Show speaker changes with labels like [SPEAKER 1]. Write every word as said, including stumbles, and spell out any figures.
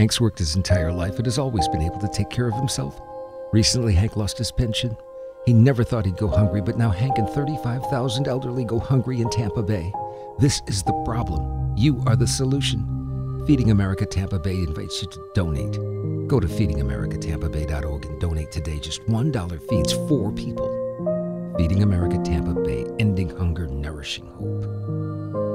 [SPEAKER 1] Hank's worked his entire life and has always been able to take care of himself. Recently, Hank lost his pension. He never thought he'd go hungry, but now Hank and thirty-five thousand elderly go hungry in Tampa Bay. This is the problem. You are the solution. Feeding America Tampa Bay invites you to donate. Go to feeding america tampa bay dot org and donate today. Just one dollar feeds four people. Feeding America Tampa Bay, ending hunger, nourishing hope.